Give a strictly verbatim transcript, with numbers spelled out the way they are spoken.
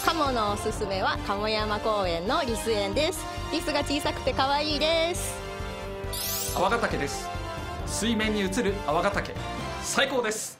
カモのおすすめは鴨山公園のリス園です。リスが小さくて可愛いです。 泡ヶ岳です。水面に映る泡ヶ岳、最高です。